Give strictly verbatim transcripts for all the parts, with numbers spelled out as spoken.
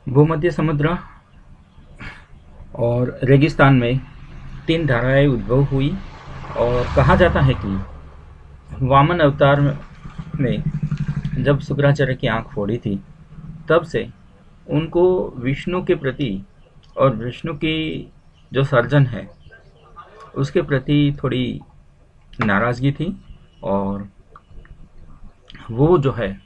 भूमध्य समुद्र और रेगिस्तान में तीन धाराएं उद्भव हुई और कहा जाता है कि वामन अवतार में जब शुक्राचार्य की आंख फोड़ी थी तब से उनको विष्णु के प्रति और विष्णु की जो सर्जन है उसके प्रति थोड़ी नाराज़गी थी और वो जो है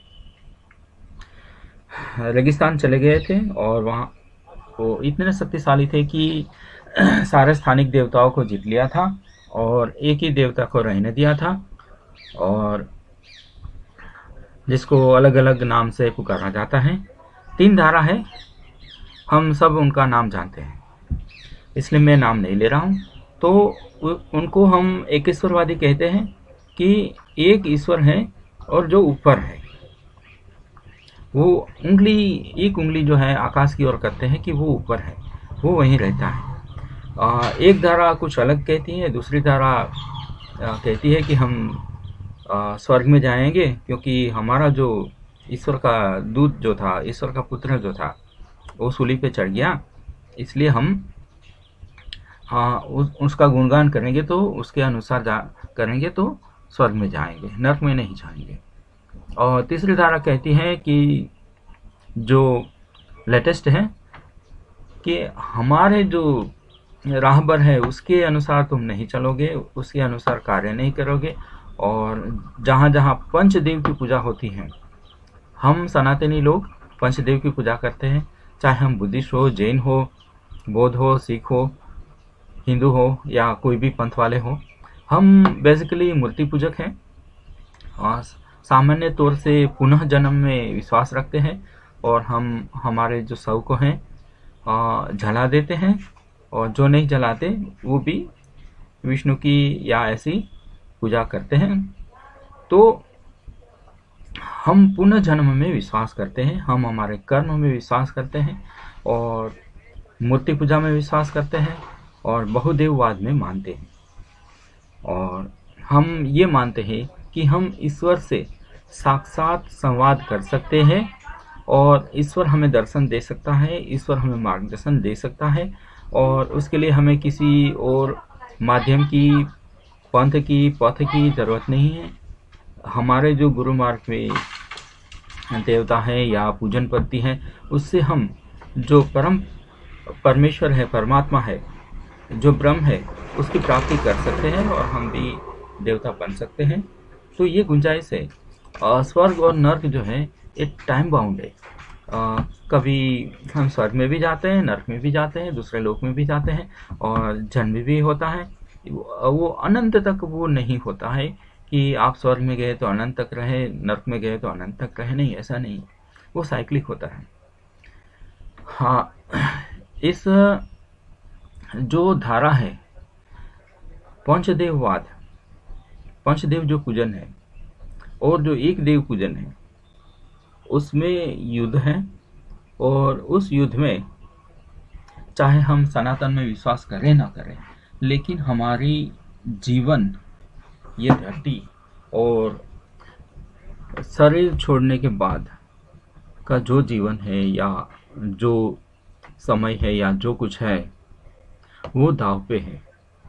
रेगिस्तान चले गए थे और वहाँ वो इतने शक्तिशाली थे कि सारे स्थानिक देवताओं को जीत लिया था और एक ही देवता को रहने दिया था और जिसको अलग अलग नाम से पुकारा जाता है। तीन धारा है, हम सब उनका नाम जानते हैं इसलिए मैं नाम नहीं ले रहा हूँ। तो उनको हम एक ईश्वरवादी कहते हैं कि एक ईश्वर है और जो ऊपर है वो उंगली एक उंगली जो है आकाश की ओर करते हैं कि वो ऊपर है, वो वहीं रहता है। आ, एक धारा कुछ अलग कहती है, दूसरी धारा आ, कहती है कि हम आ, स्वर्ग में जाएंगे क्योंकि हमारा जो ईश्वर का दूत जो था, ईश्वर का पुत्र जो था वो सूली पे चढ़ गया, इसलिए हम हाँ उस, उसका गुणगान करेंगे तो उसके अनुसार जा करेंगे तो स्वर्ग में जाएंगे, नरक में नहीं जाएंगे। और तीसरी धारा कहती है कि जो लेटेस्ट है कि हमारे जो राहबर है उसके अनुसार तुम नहीं चलोगे, उसके अनुसार कार्य नहीं करोगे और जहाँ जहाँ पंचदेव की पूजा होती है, हम सनातनी लोग पंचदेव की पूजा करते हैं, चाहे हम बुद्धिस्ट हो, जैन हो, बौद्ध हो, सिख हो, हिंदू हो या कोई भी पंथ वाले हो, हम बेसिकली मूर्ति पूजक हैं और सामान्य तौर से पुनः जन्म में विश्वास रखते हैं और हम हमारे जो शव को हैं जला देते हैं और जो नहीं जलाते वो भी विष्णु की या ऐसी पूजा करते हैं। तो हम पुनः जन्म में विश्वास करते हैं, हम हमारे कर्म में विश्वास करते हैं और मूर्ति पूजा में विश्वास करते हैं और बहुदेववाद में मानते हैं। और हम ये मानते हैं कि हम ईश्वर से साक्षात संवाद कर सकते हैं और ईश्वर हमें दर्शन दे सकता है, ईश्वर हमें मार्गदर्शन दे सकता है और उसके लिए हमें किसी और माध्यम की, पंथ की, पथ की ज़रूरत नहीं है। हमारे जो गुरु मार्ग में देवता है या पूजन पद्धति है उससे हम जो परम परमेश्वर है, परमात्मा है, जो ब्रह्म है, उसकी प्राप्ति कर सकते हैं और हम भी देवता बन सकते हैं। तो ये गुंजाइश है। स्वर्ग और नर्क जो है एक टाइम बाउंड है, आ, कभी हम स्वर्ग में भी जाते हैं, नर्क में भी जाते हैं, दूसरे लोक में भी जाते हैं और जन्म भी होता है। वो अनंत तक वो नहीं होता है कि आप स्वर्ग में गए तो अनंत तक रहे, नर्क में गए तो अनंत तक रहे, नहीं, ऐसा नहीं, वो साइक्लिक होता है। हाँ, इस जो धारा है पंचदेववाद, पंचदेव जो पूजन है और जो एक देव पूजन है उसमें युद्ध है और उस युद्ध में चाहे हम सनातन में विश्वास करें ना करें, लेकिन हमारी जीवन, ये धरती और शरीर छोड़ने के बाद का जो जीवन है या जो समय है या जो कुछ है वो दाव पे है।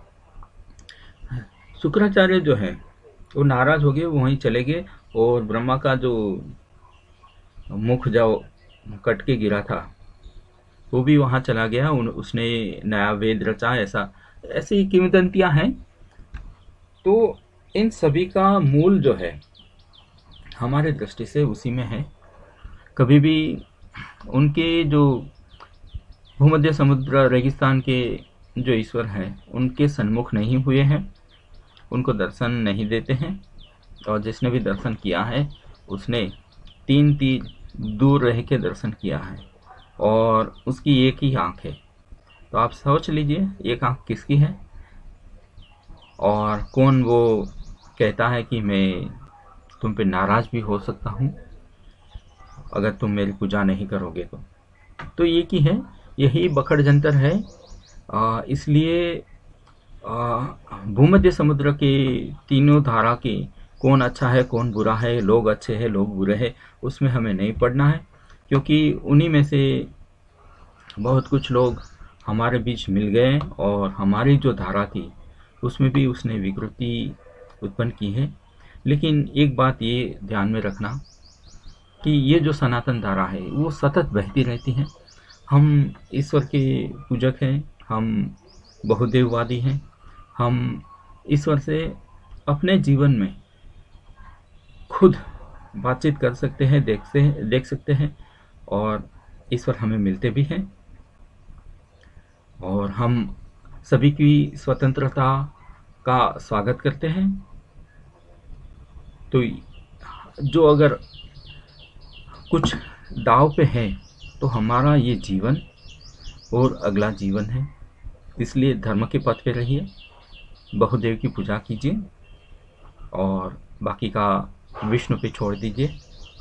शुक्राचार्य जो है वो नाराज हो गए, वो वहीं चले गए और ब्रह्मा का जो मुख जो कट के गिरा था वो भी वहाँ चला गया, उन उसने नया वेद रचा, ऐसा ऐसी किंवदंतियाँ हैं। तो इन सभी का मूल जो है हमारे दृष्टि से उसी में है। कभी भी उनके जो भूमध्य समुद्र रेगिस्तान के जो ईश्वर हैं उनके सन्मुख नहीं हुए हैं, उनको दर्शन नहीं देते हैं और जिसने भी दर्शन किया है उसने तीन तीन दूर रह के दर्शन किया है और उसकी एक ही आँख है। तो आप सोच लीजिए एक आँख किसकी है और कौन वो कहता है कि मैं तुम पे नाराज़ भी हो सकता हूँ अगर तुम मेरी पूजा नहीं करोगे तो। तो ये की है, यही बखड़ जंतर है। आ, इसलिए भूमध्य समुद्र के तीनों धारा के कौन अच्छा है कौन बुरा है, लोग अच्छे हैं लोग बुरे हैं, उसमें हमें नहीं पड़ना है क्योंकि उन्हीं में से बहुत कुछ लोग हमारे बीच मिल गए और हमारी जो धारा थी उसमें भी उसने विकृति उत्पन्न की है। लेकिन एक बात ये ध्यान में रखना कि ये जो सनातन धारा है वो सतत बहती रहती है। हम ईश्वर के पूजक हैं, हम बहुदेववादी हैं, हम ईश्वर से अपने जीवन में खुद बातचीत कर सकते हैं, देखते हैं देख सकते हैं और ईश्वर हमें मिलते भी हैं। और हम सभी की स्वतंत्रता का स्वागत करते हैं। तो जो अगर कुछ दाव पे है तो हमारा ये जीवन और अगला जीवन है। इसलिए धर्म के पथ पे रहिए, बहुदेव की पूजा कीजिए और बाकी का विष्णु पे छोड़ दीजिए।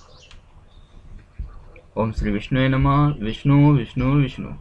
ओम श्री विष्णुवे नमः। विष्णु विष्णु विष्णु।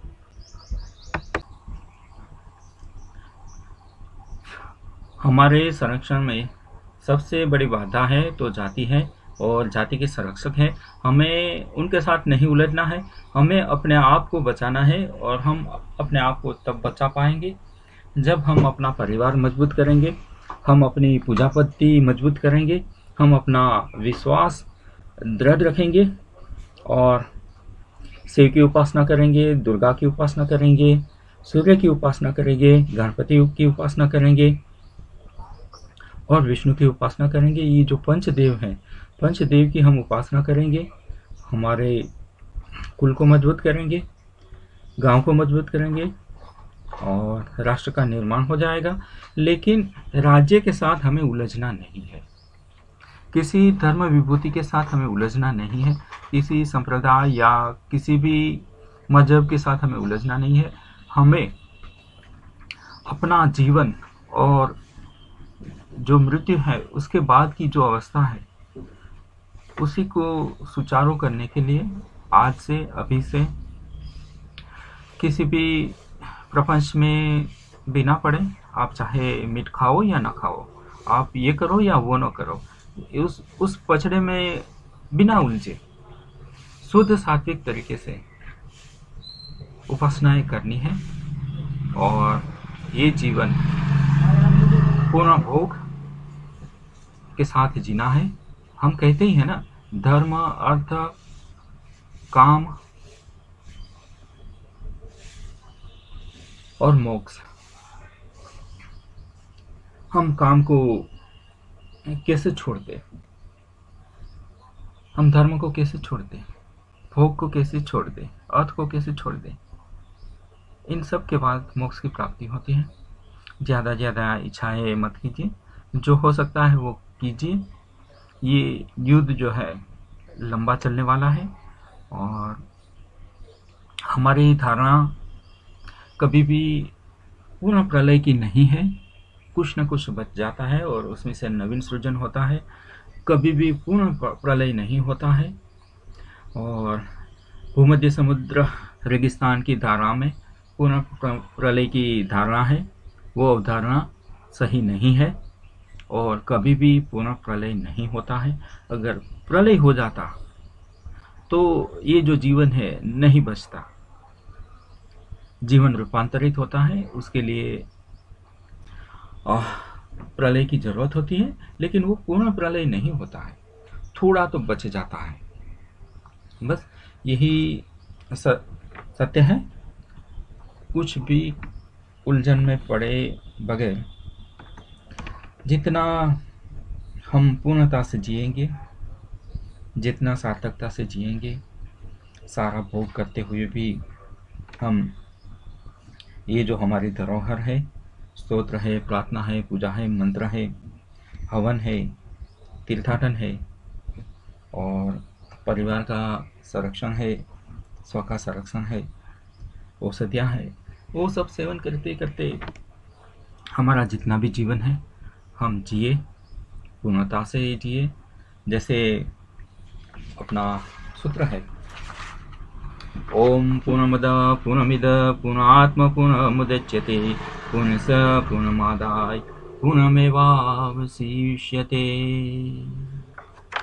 हमारे संरक्षण में सबसे बड़ी बाधा है तो जाति है और जाति के संरक्षक हैं। हमें उनके साथ नहीं उलझना है, हमें अपने आप को बचाना है। और हम अपने आप को तब बचा पाएंगे जब हम अपना परिवार मजबूत करेंगे, हम अपनी पूजा पद्धति मजबूत करेंगे, हम अपना विश्वास दृढ़ रखेंगे और शिव की उपासना करेंगे, दुर्गा की उपासना करेंगे, सूर्य की उपासना करेंगे, गणपति की उपासना करेंगे और विष्णु की उपासना करेंगे। ये जो पंचदेव हैं, पंचदेव की हम उपासना करेंगे, हमारे कुल को मजबूत करेंगे, गांव को मजबूत करेंगे और राष्ट्र का निर्माण हो जाएगा। लेकिन राज्य के साथ हमें उलझना नहीं है, किसी धर्म विभूति के साथ हमें उलझना नहीं है, किसी संप्रदाय या किसी भी मजहब के साथ हमें उलझना नहीं है। हमें अपना जीवन और जो मृत्यु है उसके बाद की जो अवस्था है उसी को सुचारू करने के लिए आज से, अभी से किसी भी प्रपंच में बिना पड़े, आप चाहे मीट खाओ या ना खाओ, आप ये करो या वो ना करो, उस उस पचड़े में बिना उलझे शुद्ध सात्विक तरीके से उपासनाएं करनी है और ये जीवन पूर्ण भोग के साथ जीना है। हम कहते ही है ना, धर्म अर्थ काम और मोक्ष। हम काम को कैसे छोड़ते, हम धर्म को कैसे छोड़ते, भोग को कैसे छोड़ दे, अर्थ को कैसे छोड़ दे, इन सब के बाद मोक्ष की प्राप्ति होती है। ज़्यादा ज़्यादा इच्छाएं मत कीजिए, जो हो सकता है वो कीजिए। ये युद्ध जो है लंबा चलने वाला है और हमारी धारणा कभी भी पूर्ण प्रलय की नहीं है, कुछ न कुछ बच जाता है और उसमें से नवीन सृजन होता है। कभी भी पूर्ण प्रलय नहीं होता है और भूमध्य समुद्र रेगिस्तान की धारा में पूर्ण प्रलय की धारणा है, वो अवधारणा सही नहीं है और कभी भी पूर्ण प्रलय नहीं होता है। अगर प्रलय हो जाता तो ये जो जीवन है नहीं बचता, जीवन रूपांतरित होता है। उसके लिए प्रलय की जरूरत होती है, लेकिन वो पूर्ण प्रलय नहीं होता है, थोड़ा तो बच जाता है। बस यही सत्य है। कुछ भी उलझन में पड़े बगैर जितना हम पूर्णता से जिएंगे, जितना सार्थकता से जिएंगे, सारा भोग करते हुए भी हम ये जो हमारी धरोहर है, स्तोत्र है, प्रार्थना है, पूजा है, मंत्र है, हवन है, तीर्थाटन है और परिवार का संरक्षण है, स्व का संरक्षण है, औषधियाँ है, वो सब सेवन करते करते हमारा जितना भी जीवन है हम जिए, पूर्णता से जिए। जैसे अपना सूत्र है, ओम पूर्णमद पूर्णमिद पूर्णात्म पूर्णमुदच्यते पूर्णस पूर्णमादाय पूर्णमेवावशिष्यते।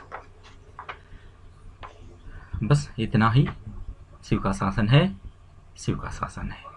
बस इतना ही शिव का शासन है। शिव का शासन है।